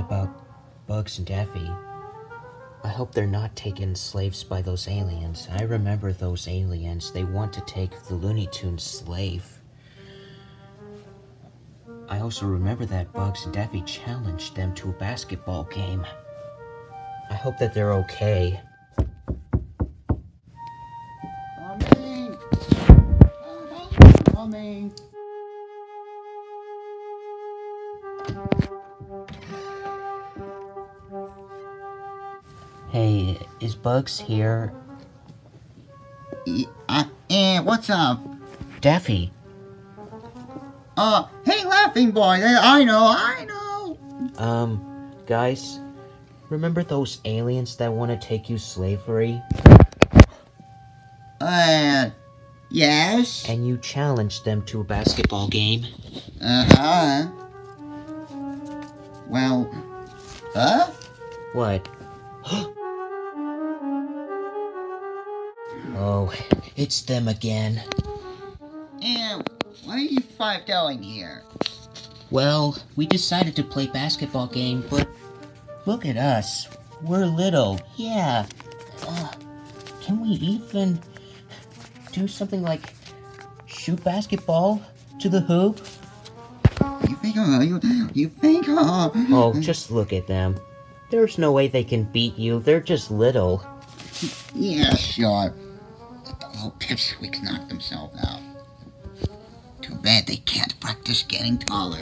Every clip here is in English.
about Bugs and Daffy. I hope they're not taken slaves by those aliens. I remember those aliens. They want to take the Looney Tunes slave. I also remember that Bugs and Daffy challenged them to a basketball game. I hope that they're okay. Coming! Coming! Hey, is Bugs here? What's up? Daffy. Hey, laughing boy, I know. Guys, remember those aliens that want to take you slavery? Yes? And you challenged them to a basketball game? Uh-huh. Well, What? Oh, it's them again. What are you five doing here? Well, we decided to play basketball game, but look at us. We're little, yeah. Can we even do something like shoot basketball to the hoop? You think, Oh, just look at them. There's no way they can beat you. They're just little. Yeah, sure. But the little pipsqueaks knocked themselves out. Too bad they can't practice getting taller.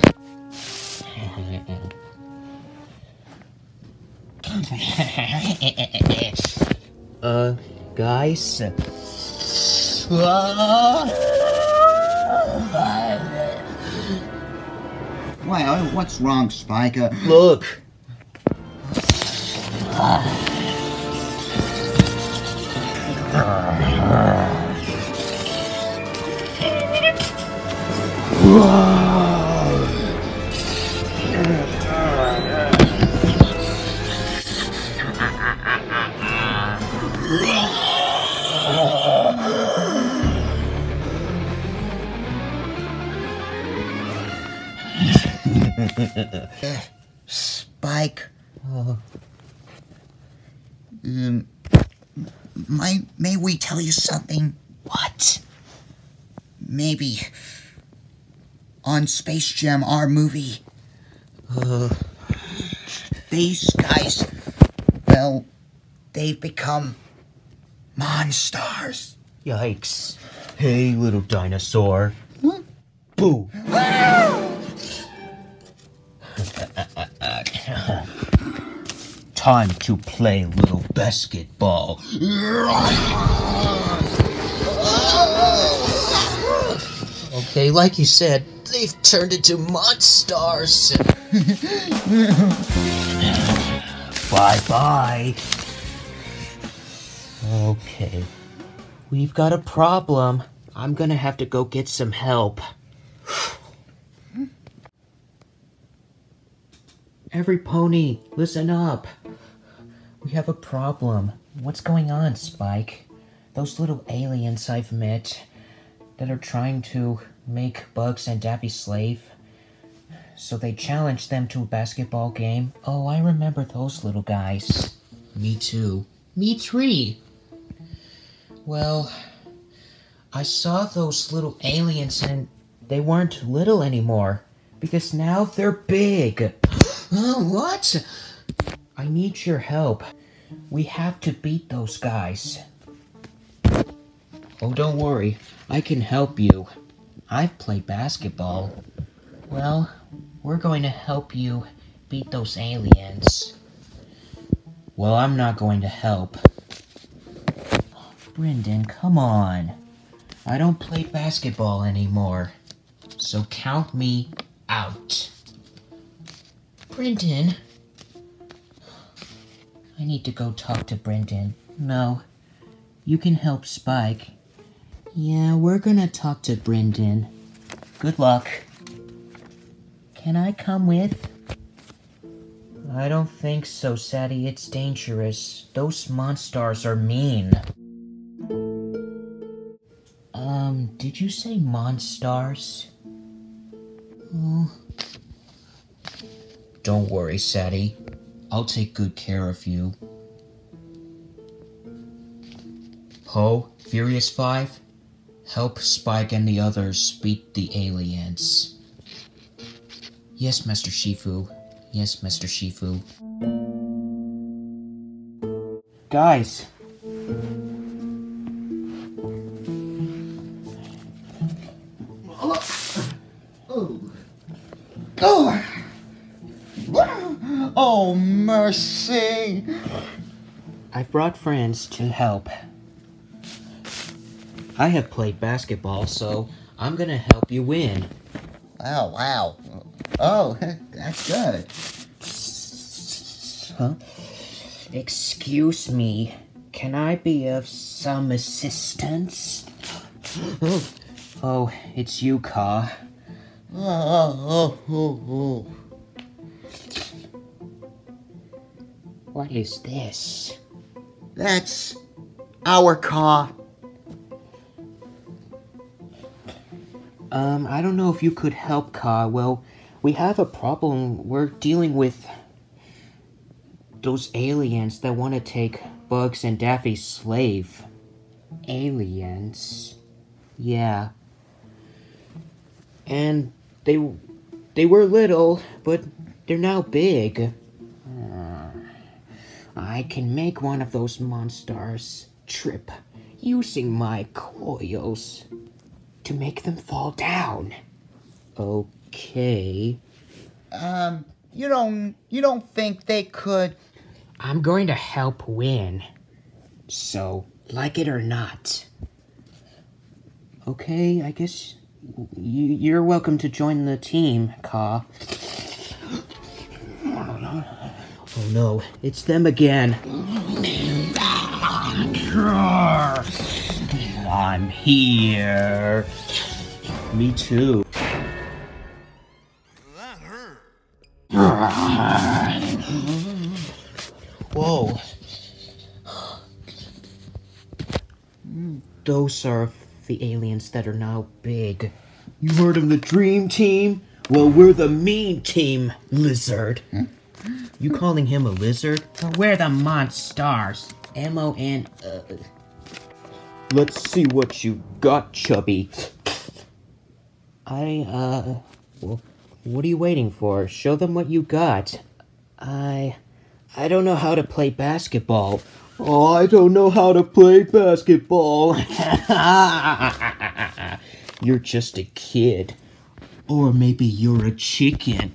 Guys? Well, what's wrong, Spiker? Look! Spike. May we tell you something? What? Maybe on Space Jam, our movie, these guys, well, they've become monsters. Yikes. Hey, little dinosaur. Huh? Boo! Time to play little basketball. Okay, like you said, they've turned into monsters. Bye-bye. Okay. We've got a problem. I'm gonna have to go get some help. Every pony, listen up. We have a problem. What's going on, Spike? Those little aliens I've met that are trying to make Bugs and Daffy slave. So they challenged them to a basketball game. Oh, I remember those little guys. Me too. Me three. Well, I saw those little aliens and they weren't little anymore. Because now they're big. Oh, what? I need your help. We have to beat those guys. Oh, don't worry. I can help you. I've played basketball. Well, we're going to help you beat those aliens. Well, I'm not going to help. Brendan, come on. I don't play basketball anymore. So count me out. Brendan. I need to go talk to Brendan. No, you can help Spike. Yeah, we're gonna talk to Brendan. Good luck. Can I come with? I don't think so, Sadie. It's dangerous. Those monsters are mean. Did you say monsters? Oh. Don't worry, Sadie. I'll take good care of you. Poe, Furious 5, help Spike and the others beat the aliens. Yes, Master Shifu. Yes, Master Shifu. Guys. Oh, mercy. I've brought friends to help. I have played basketball, so I'm gonna help you win. Wow. Oh, that's good. Huh? Excuse me. Can I be of some assistance? Oh, it's you, Ka. Oh. What is this? That's our car. I don't know if you could help, Ka. Well, we have a problem. We're dealing with those aliens that want to take Bugs and Daffy's slave. Aliens? Yeah. And they were little, but they're now big. I can make one of those monsters trip using my coils to make them fall down. Okay. You don't think they could? I'm going to help win. So, like it or not. Okay, I guess you're welcome to join the team, Ka. Oh no, it's them again. I'm here. Me too. That hurt. Whoa. Those are the aliens that are now big. You heard of the Dream Team? Well, we're the Mean Team, Lizard. You calling him a lizard? Well, we're the Monstars. M-O-N... Let's see what you got, Chubby. Well, what are you waiting for? Show them what you got. I don't know how to play basketball. Oh, I don't know how to play basketball. You're just a kid. Or maybe you're a chicken.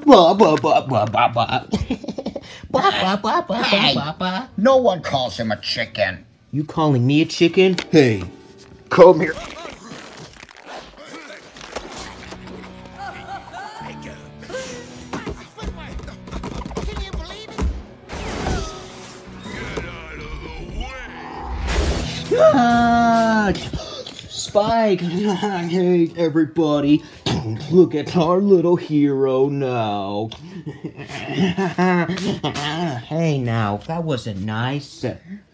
Hey, no one calls him a chicken. You calling me a chicken? Hey, come here. Spike! Hey, everybody. Look at our little hero now. Hey, now, that wasn't nice.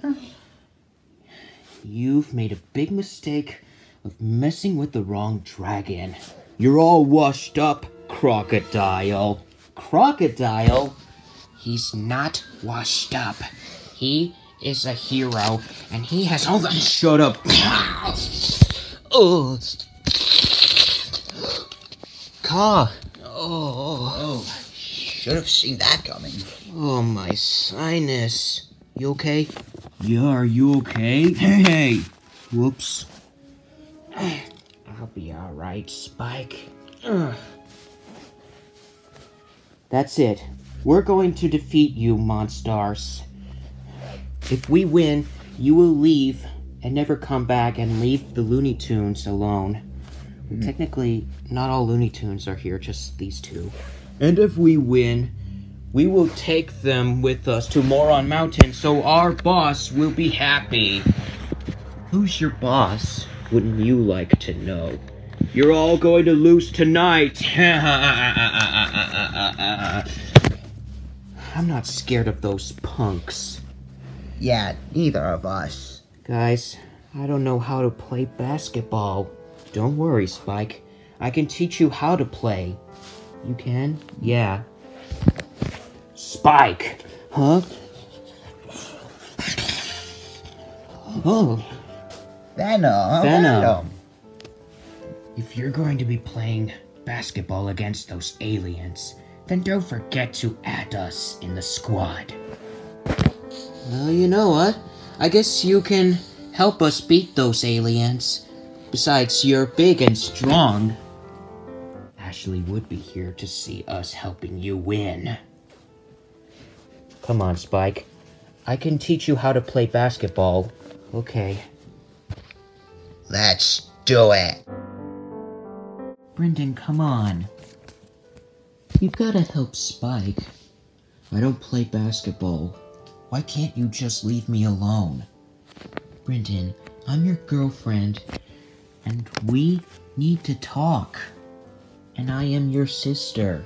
You've made a big mistake of messing with the wrong dragon. You're all washed up, Crocodile. Crocodile? He's not washed up. He is a hero, and he has all the... Shut up. Oh. Ka. Oh, should have seen that coming. Oh, my sinus. You okay? Yeah, are you okay? Hey! Whoops. I'll be alright, Spike. That's it. We're going to defeat you, Monstars. If we win, you will leave and never come back and leave the Looney Tunes alone. Technically, not all Looney Tunes are here, just these two. And if we win, we will take them with us to Moron Mountain so our boss will be happy. Who's your boss? Wouldn't you like to know? You're all going to lose tonight. I'm not scared of those punks. Yeah, neither of us. Guys, I don't know how to play basketball. Don't worry, Spike. I can teach you how to play. You can? Yeah. Spike! Huh? Oh. Venom. If you're going to be playing basketball against those aliens, then don't forget to add us in the squad. Well, you know what? I guess you can help us beat those aliens. Besides, you're big and strong. Ashley would be here to see us helping you win. Come on, Spike. I can teach you how to play basketball. Okay. Let's do it. Brendan, come on. You've gotta help Spike. I don't play basketball. Why can't you just leave me alone? Brendan, I'm your girlfriend, and we need to talk. And I am your sister.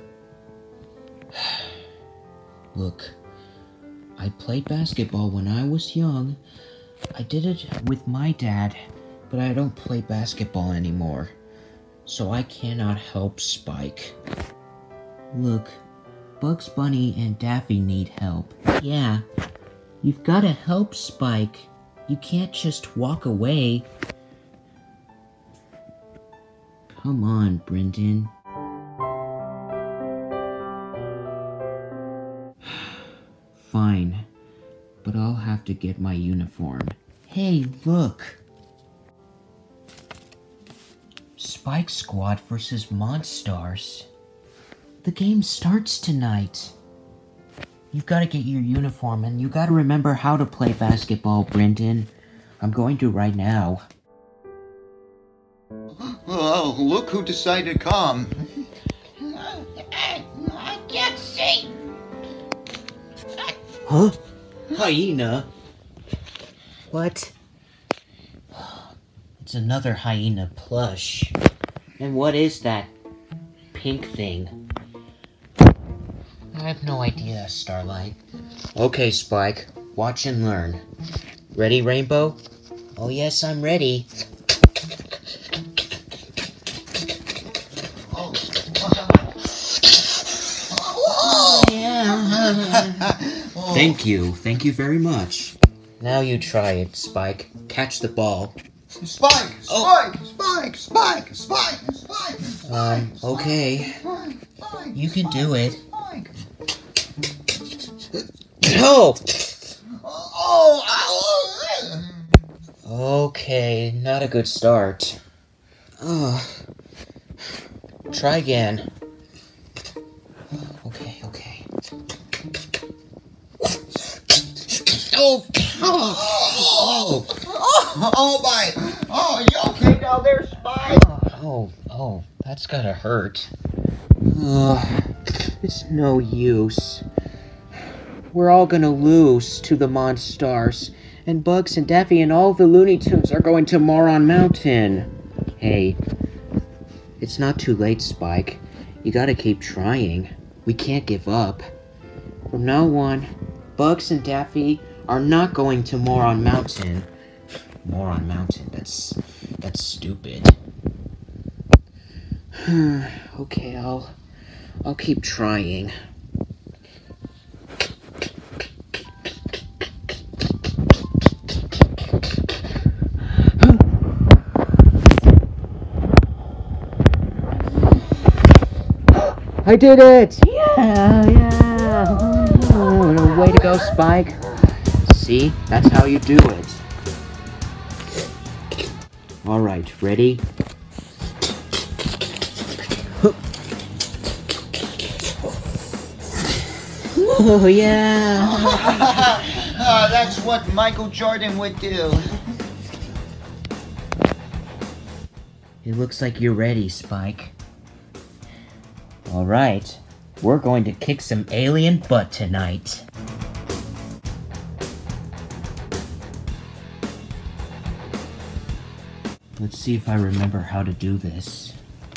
Look, I played basketball when I was young. I did it with my dad, but I don't play basketball anymore. So I cannot help Spike. Look, Bugs Bunny and Daffy need help. Yeah, you've gotta help Spike. You can't just walk away. Come on, Brendan. Fine, but I'll have to get my uniform. Hey, look! Spike Squad versus Monstars. The game starts tonight. You've got to get your uniform, and you got to remember how to play basketball, Brendan. I'm going to right now. Oh, look who decided to come. I can't see. Huh? Hyena? What? It's another hyena plush. And what is that pink thing? I have no idea, Starlight. Okay, Spike. Watch and learn. Ready, Rainbow? Oh yes, I'm ready. Oh, yeah. Thank you. Thank you very much. Now you try it, Spike. Catch the ball. Spike! Oh. Spike! Spike! Spike! Spike! Spike! Okay. Spike! Spike! You can do it. Spike! No! Oh! Okay, not a good start. Try again. Okay. Oh! Oh my! Oh, you okay down there, Spike? Oh, that's gotta hurt. It's no use. We're all gonna lose to the Monstars, and Bugs and Daffy and all the Looney Tunes are going to Moron Mountain. Hey, it's not too late, Spike. You gotta keep trying. We can't give up. From now on, Bugs and Daffy are not going to Moron Mountain. Moron Mountain, that's stupid. Okay, I'll keep trying. I did it! Yeah! Way to go, Spike. See? That's how you do it. Alright, ready? Oh, yeah! That's what Michael Jordan would do. It looks like you're ready, Spike. Alright, we're going to kick some alien butt tonight. Let's see if I remember how to do this.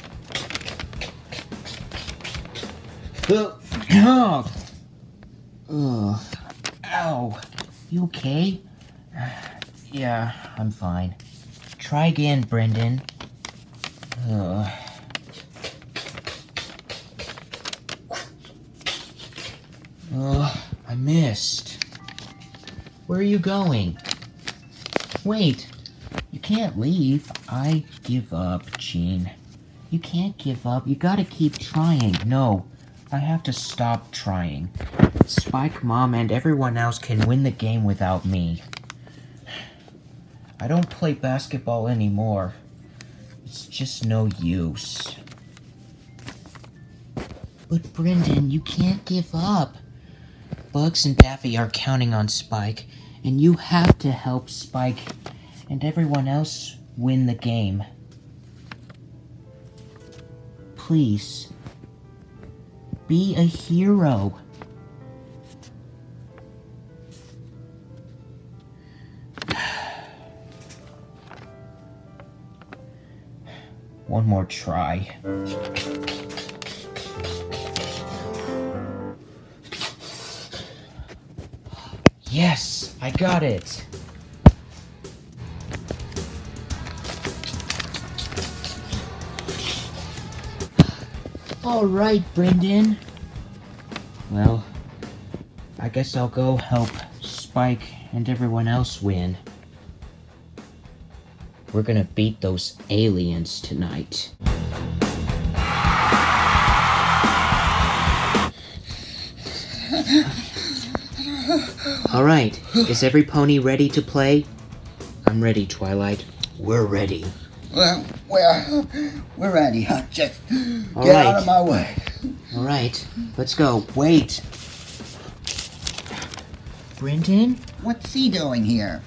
Ow. You okay? Yeah, I'm fine. Try again, Brendan. I missed. Where are you going? Wait, you can't leave. I give up, Gene. You can't give up. You gotta keep trying. No, I have to stop trying. Spike, Mom, and everyone else can win the game without me. I don't play basketball anymore. It's just no use. But Brendan, you can't give up. Bugs and Daffy are counting on Spike, and you have to help Spike and everyone else win the game. Please, be a hero. One more try. Yes, I got it. All right, Brendan. Well, I guess I'll go help Spike and everyone else win. We're gonna beat those aliens tonight. Alright, is every pony ready to play? I'm ready, Twilight. We're ready. Well, we're ready. Just get out of my way. Alright, let's go. Wait. Brendan? What's he doing here?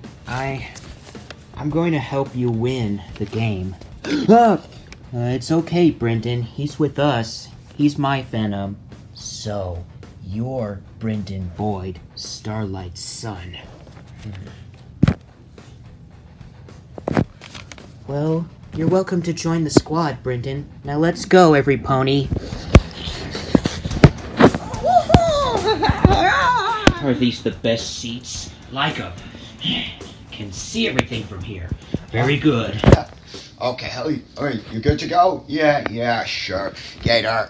I'm going to help you win the game. It's okay, Brendan. He's with us. He's my Venom. So, you're Brendan Boyd, Starlight's son. Well, you're welcome to join the squad, Brendan. Now let's go, every pony. Are these the best seats? Like 'em. Can see everything from here. Very good. Okay, all right, you good to go? Yeah, sure. Gator.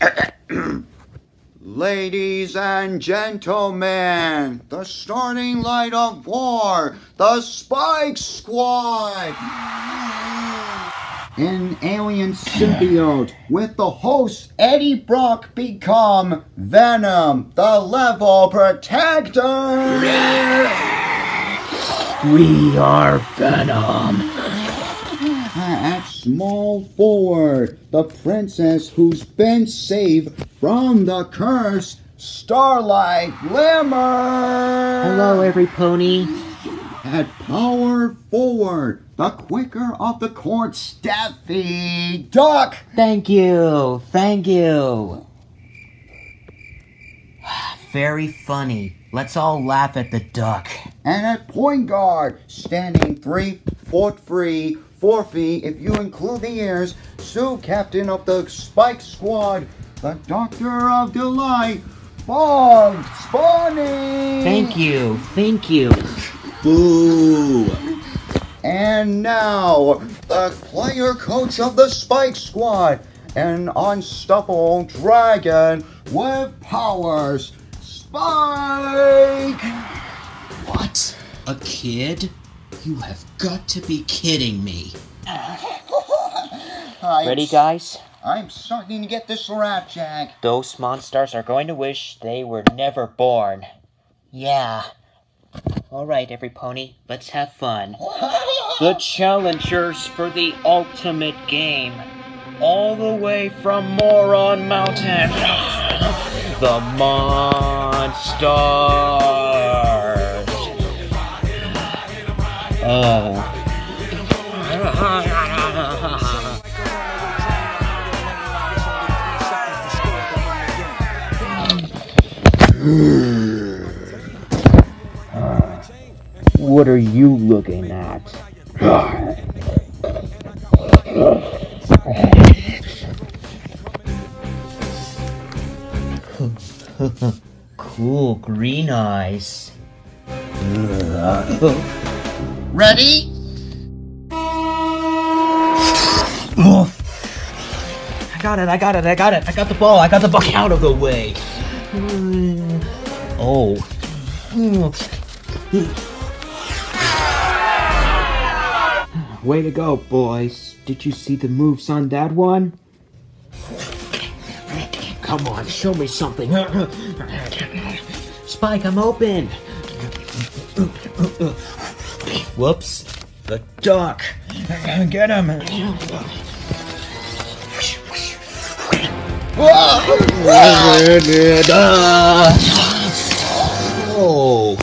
Ladies and gentlemen, the starting light of war, the Spike Squad. An alien symbiote with the host Eddie Brock become Venom, the level protector. We are Venom. At small forward, the princess who's been saved from the curse, Starlight Glimmer. Hello, every pony. At power forward, the quicker of the court, Daffy Duck. Thank you. Very funny. Let's all laugh at the duck. And at point guard, standing 3 foot free, 4 feet if you include the ears, Sue, captain of the Spike Squad, the Doctor of Delight, Bob Spawning. Thank you. Boo. And now, the player coach of the Spike Squad, an unstoppable dragon with powers, Spike! What? A kid? You have got to be kidding me. Ready, guys? I'm starting to get this rat, Jack. Those monsters are going to wish they were never born. Yeah. Alright, every pony, let's have fun. The challengers for the ultimate game. All the way from Moron Mountain. The Monsters. Oh. What are you looking at? Cool green eyes. Ready? I got it. I got the ball. Get out of the way. Oh. Way to go, boys. Did you see the moves on that one? Come on, show me something. Spike, I'm open. Whoops. The duck. Get him. Oh.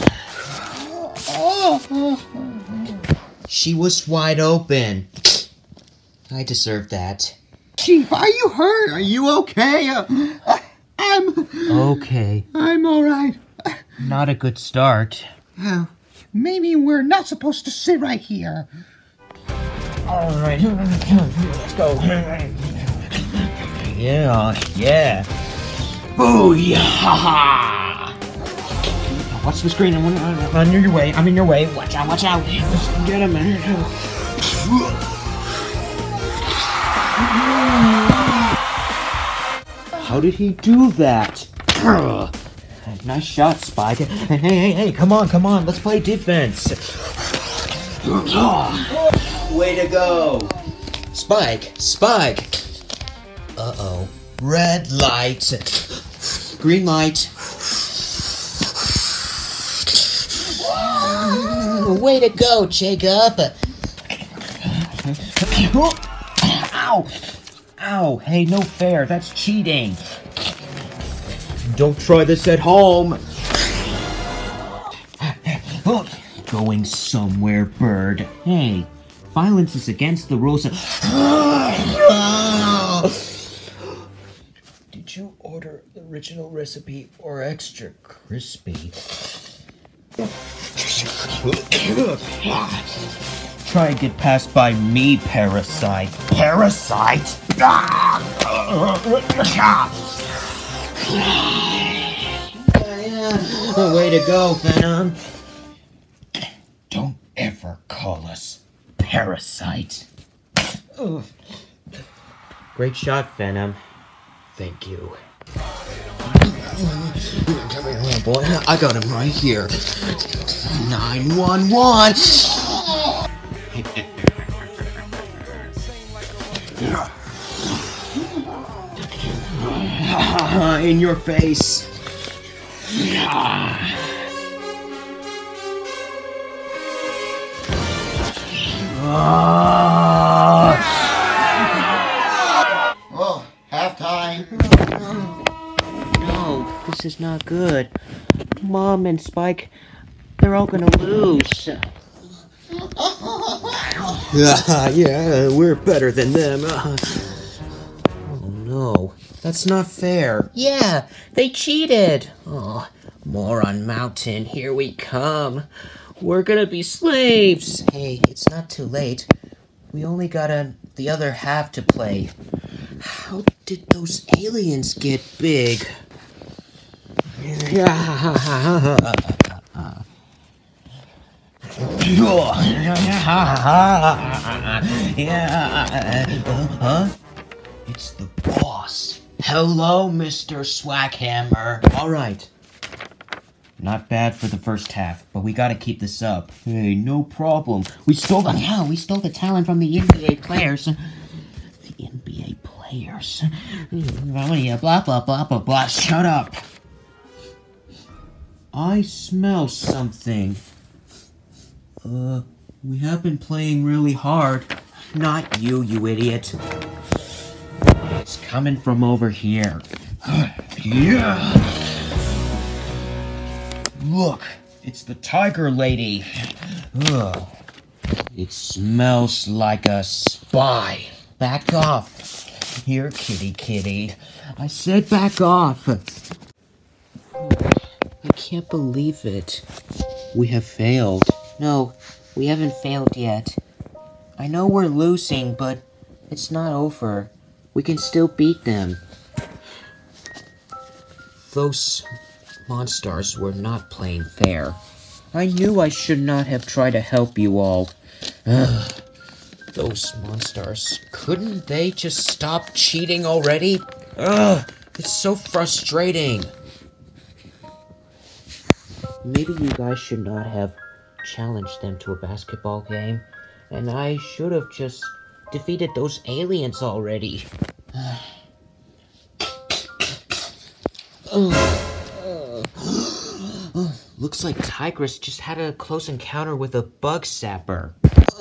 She was wide open. I deserve that. Chief, are you hurt? Are you okay? I'm... Okay. I'm alright. Not a good start. Maybe we're not supposed to sit right here. Alright, let's go. Yeah. Booyah! Watch the screen. I'm on your way. I'm in your way. Watch out. Get him, man. How did he do that? Nice shot, Spike. Hey, come on. Let's play defense. Way to go. Spike. Uh-oh. Red light. Green light. Way to go, Jacob. Ow. Hey, no fair. That's cheating. Don't try this at home. Going somewhere, bird. Hey, violence is against the rules of... Did you order the original recipe or extra crispy? Try and get passed by me, parasite. Parasite? Way to go, Venom. Don't ever call us parasite. Great shot, Venom. Thank you. Come here, boy. I got him right here. 911. In your face. Oh, halftime. No, this is not good. Mom and Spike, they're all gonna lose. Yeah, we're better than them. Oh no, that's not fair. Yeah, they cheated. Oh, Moron Mountain, here we come. We're gonna be slaves. Hey, it's not too late. We only got the other half to play. How did those aliens get big? Huh? It's the boss. Hello, Mr. Swackhammer. All right. Not bad for the first half, but we gotta keep this up. Hey, no problem. We stole the talent from the NBA players. The NBA players. Blah. Shut up. I smell something. We have been playing really hard. Not you, you idiot. It's coming from over here. Yeah. Look, it's the tiger lady. Ugh. It smells like a spy. Back off. Here, kitty. I said back off. I can't believe it. We have failed. No, we haven't failed yet. I know we're losing, but it's not over. We can still beat them. Those monsters were not playing fair. I knew I should not have tried to help you all. Those monsters. Couldn't they just stop cheating already? It's so frustrating. maybe you guys should not have challenged them to a basketball game, and I should have just defeated those aliens already. Looks like Tigress just had a close encounter with a bug sapper.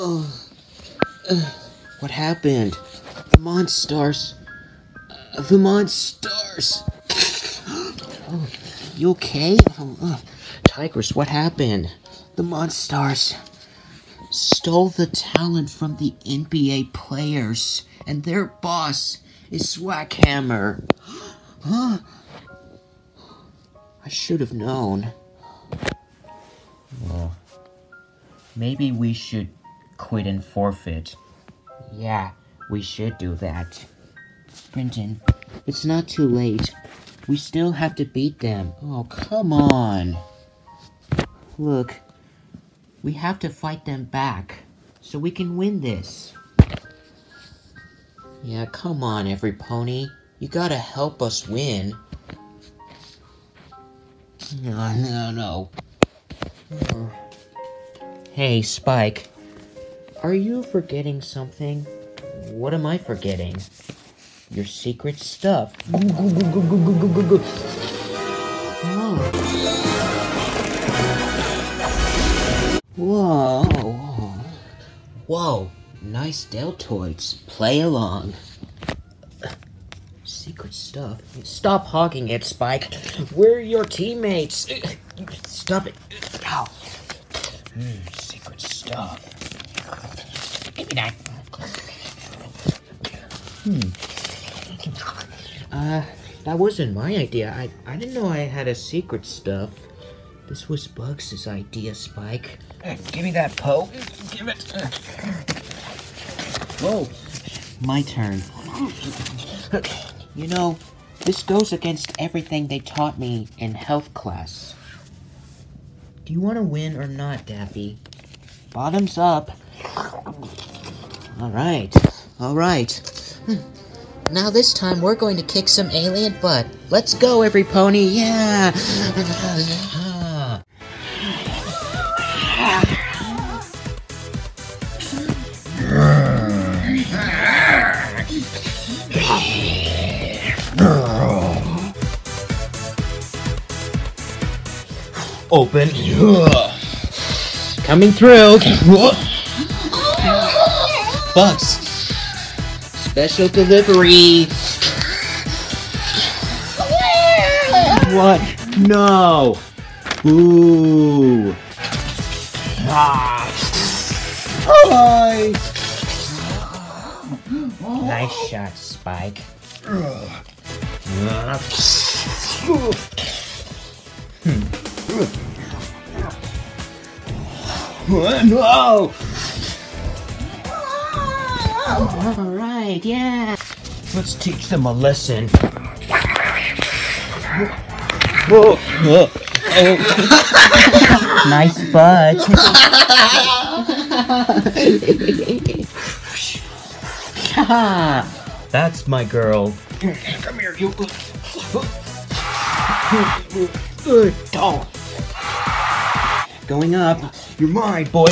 What happened? The monsters. The monsters. Oh, you okay? Tigress, what happened? The monsters stole the talent from the NBA players, and their boss is Swackhammer. Huh? I should have known. Well, maybe we should quit and forfeit. Yeah, we should do that. Brenton, it's not too late. We still have to beat them. Oh, come on. Look, we have to fight them back so we can win this. Yeah, come on, every pony. You gotta help us win. No. Hey, Spike. Are you forgetting something? What am I forgetting? Your secret stuff. Oh. Whoa. Nice deltoids. Play along. Secret stuff? Stop hogging it, Spike. We're your teammates. Stop it. Ow. Secret stuff. Give me that. That wasn't my idea. I didn't know I had a secret stuff. This was Bugs' idea, Spike. Give me that, Poe. Give it. Whoa. My turn. You know, this goes against everything they taught me in health class. Do you want to win or not, Daffy? Bottoms up. All right. Now this time we're going to kick some alien butt. Let's go, every pony. Yeah. Open. Coming through. Bugs. Special delivery. What? No. Ooh. Hi. Nice shot, Spike. No! Alright, yeah. Let's teach them a lesson. Nice butt. That's my girl. Come here, you. Good dog. Going up. You're mine, boy.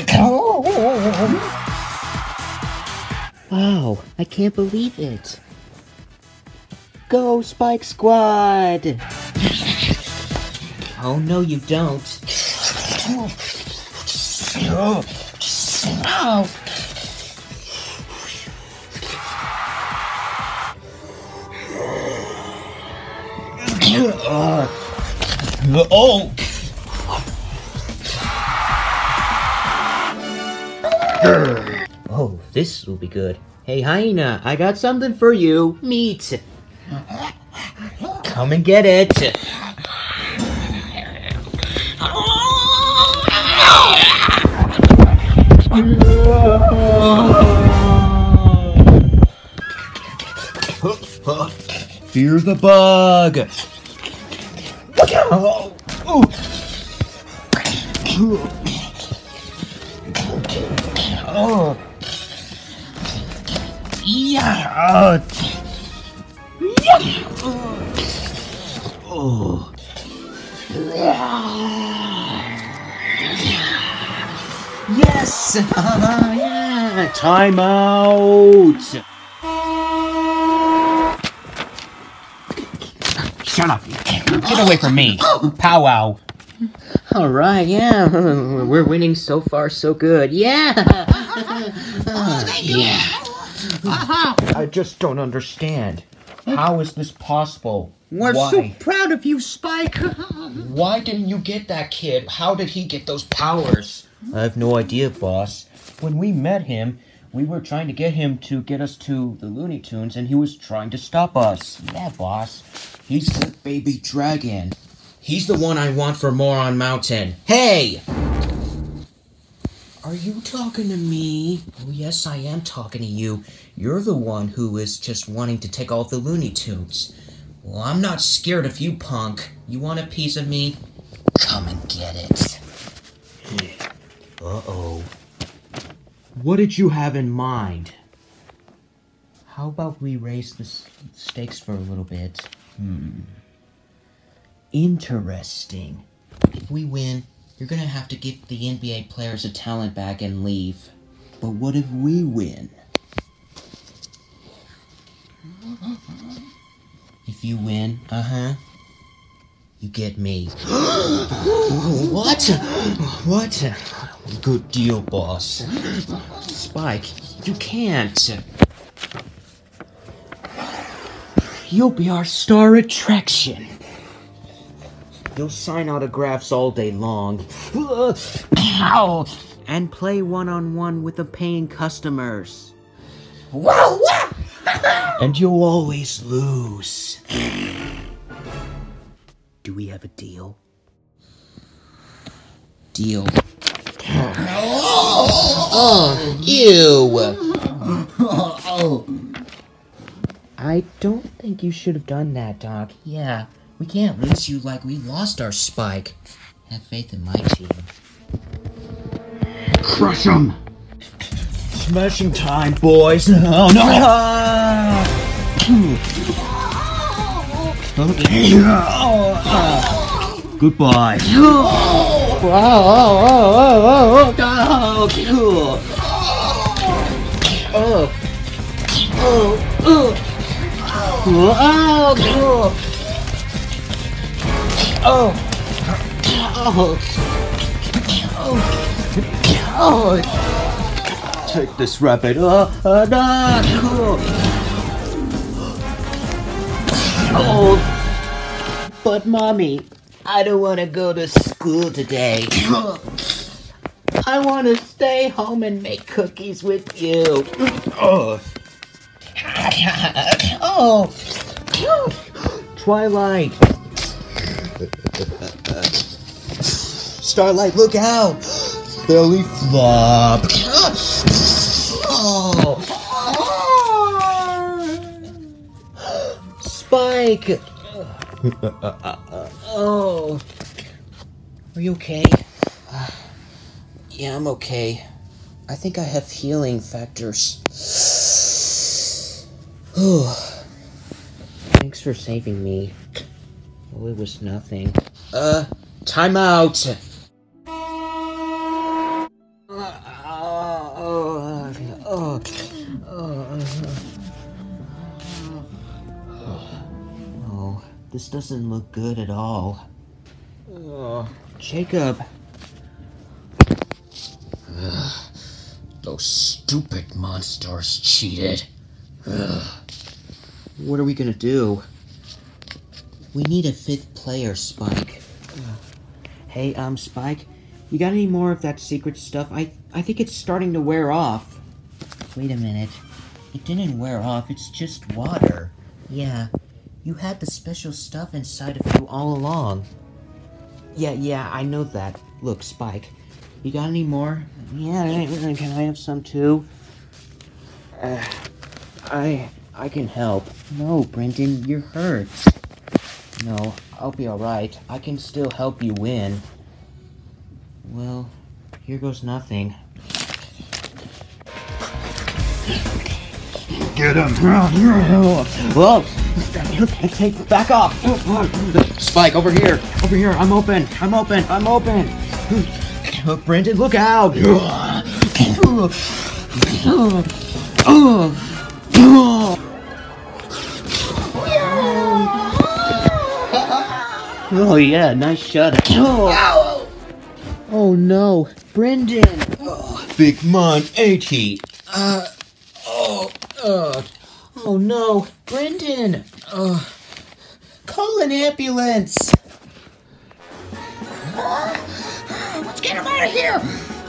Wow, I can't believe it. Go, Spike Squad! Oh, no, you don't. Oh, this will be good. Hey, hyena, I got something for you. Meat. Come and get it. Fear the bug. Oh. Yeah. Oh. Yes! Yeah! Time out! Shut up! Get away from me! Powwow! Alright, yeah. We're winning so far, so good. Yeah! Yeah. I just don't understand. How is this possible? We're Why? so proud of you, Spike. Why didn't you get that kid? How did he get those powers? I have no idea, boss. When we met him, we were trying to get him to get us to the Looney Tunes, and he was trying to stop us. Yeah, boss. He's the baby dragon. He's the one I want for Moron Mountain. Hey! Are you talking to me? Oh, yes, I am talking to you. You're the one who is just wanting to take all the Looney Tunes. Well, I'm not scared of you, punk. You want a piece of me? Come and get it. Uh-oh. What did you have in mind? How about we raise the stakes for a little bit? Interesting. If we win, you're gonna have to give the NBA players a talent back and leave. But what if we win? If you win, you get me. What? What? Good deal, boss. Spike, you can't. You'll be our star attraction. You'll sign autographs all day long. Ow! And play one-on-one with the paying customers. And you'll always lose. Do we have a deal? Deal. Oh, ew! I don't think you should have done that, Doc. Yeah, we can't lose you like we lost our Spike. Have faith in my team. Crush him. Smashing time, boys. Oh, no! Goodbye. Take this rabbit. But mommy, I don't want to go to school today. I want to stay home and make cookies with you. Twilight. Starlight, look out. Belly flop. Spike. Are you okay? Yeah, I'm okay. I think I have healing factors. Thanks for saving me. Oh, it was nothing. Time out! Oh, this doesn't look good at all. Jacob. Those stupid monsters cheated. What are we gonna do? We need a 5th player, Spike. Hey, Spike, you got any more of that secret stuff? I think it's starting to wear off. Wait a minute. It didn't wear off, it's just water. Yeah, you had the special stuff inside of you all along. Yeah, I know that. Look, Spike, you got any more? Yeah, can I have some too? I can help. No, Brendan, you're hurt. No, I'll be alright. I can still help you win. Well, here goes nothing. Get him. Whoa! Back off! Spike, over here! Over here, I'm open! Brendan, look out! Oh yeah, nice shot. Oh no, Brendan! Big man, 80. Oh no, Brendan! Call an ambulance! Let's get him out of here.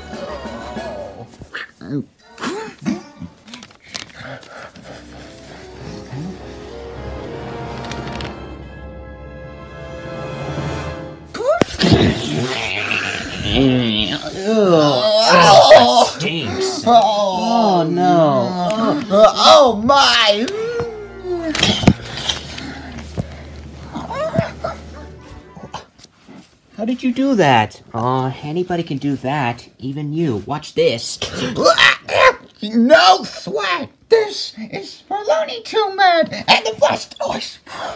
That stinks. Oh no. Oh my. How did you do that? Anybody can do that. Even you. Watch this. No sweat. This is for Looney Tunes Man and the Plush Toys.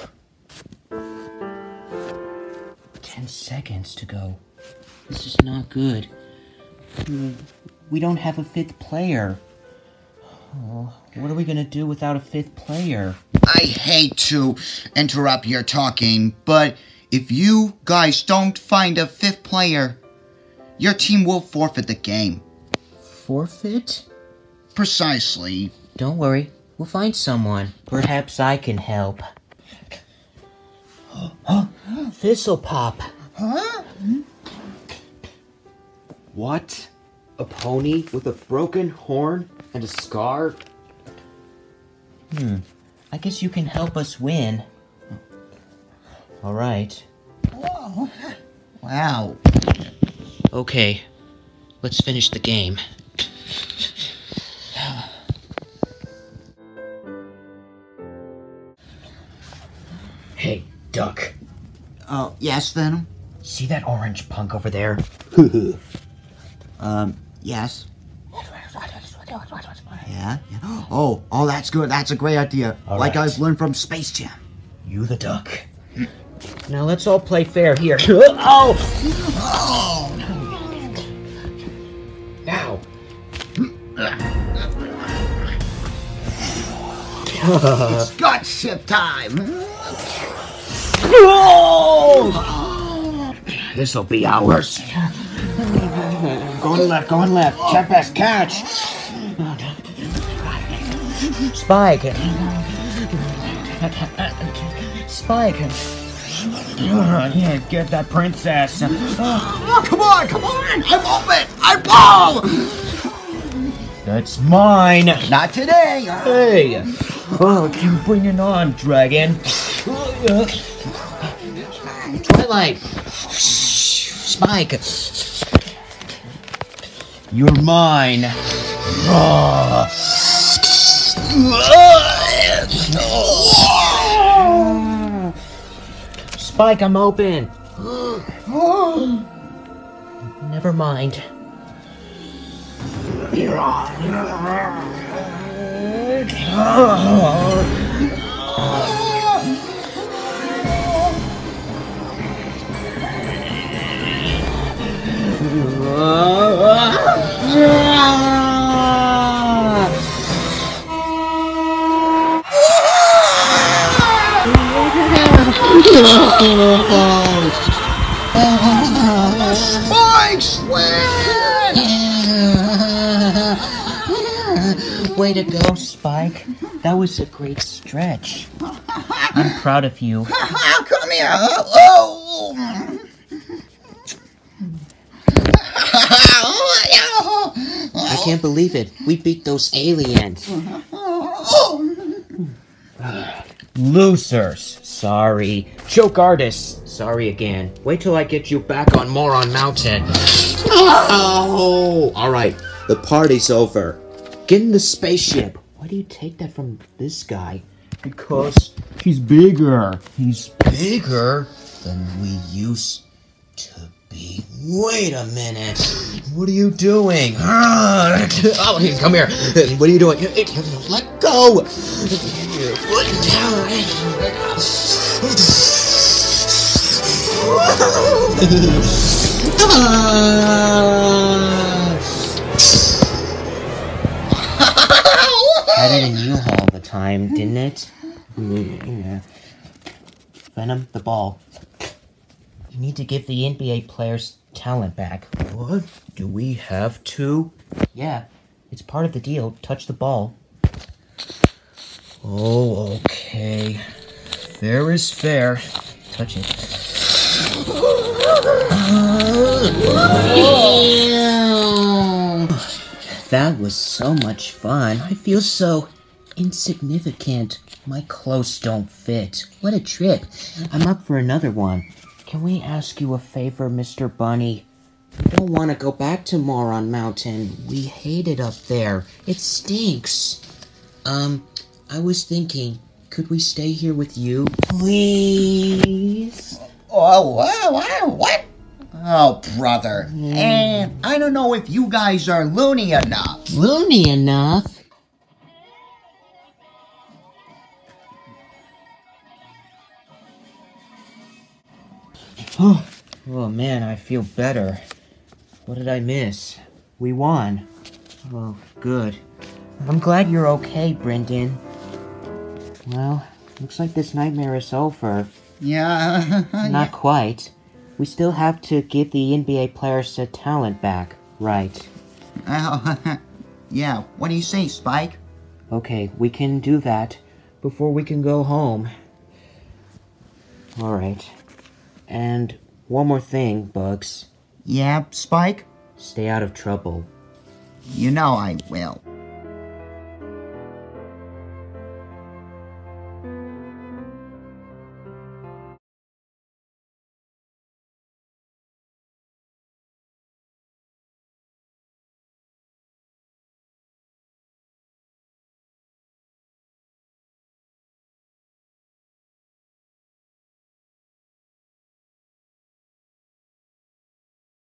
10 seconds to go. This is not good. We don't have a fifth player. Oh, what are we gonna do without a fifth player? I hate to interrupt your talking, but if you guys don't find a fifth player, your team will forfeit the game. Forfeit? Precisely. Don't worry. We'll find someone. Perhaps I can help. Thistlepop. Huh? What? A pony with a broken horn and a scar? I guess you can help us win. Alright. Whoa. Wow. Okay. Let's finish the game. Hey, Duck. Oh, yes, Venom? See that orange punk over there? Yes. Yeah? Oh, that's good. That's a great idea. All like right. I've learned from Space Jam. You the duck. Now let's all play fair here. Oh! Now. It's gut ship time. This'll be ours. Going left. Check best catch. Spike. Yeah, get that princess. Oh, come on. I'm open. I'm ball. That's mine. Not today. Hey. Oh, bring it on, dragon. Twilight. Spike. You're mine. Spike, I'm open. Never mind. Spikes win! Way to go, Spike. That was a great stretch. I'm proud of you. Come here. Oh. I can't believe it. We beat those aliens. Losers. Sorry. Choke artists. Sorry again. Wait till I get you back on Moron Mountain. Oh! Alright, the party's over. Get in the spaceship. Why do you take that from this guy? Because he's bigger. He's bigger than we used to be. Wait a minute. What are you doing? Oh, come here. What are you doing? Let go. had it in you all the time, didn't it? Yeah. Venom, the ball. You need to give the NBA players talent back. What? Do we have to? Yeah, it's part of the deal. Touch the ball. Oh, okay. Fair is fair. Touch it. That was so much fun. I feel so insignificant. My clothes don't fit. What a trip. I'm up for another one. Can we ask you a favor, Mr. Bunny? We don't want to go back to Moron Mountain. We hate it up there. It stinks. I was thinking, could we stay here with you, please? What? Oh, brother. And I don't know if you guys are loony enough. Loony enough? Oh man, I feel better. What did I miss? We won. Oh, good. I'm glad you're okay, Brendan. Well, looks like this nightmare is over. Yeah. Not quite. We still have to give the NBA players their talent back, right? Yeah, what do you say, Spike? Okay, we can do that before we can go home. Alright. And one more thing, Bugs. Yeah, Spike? Stay out of trouble. You know I will.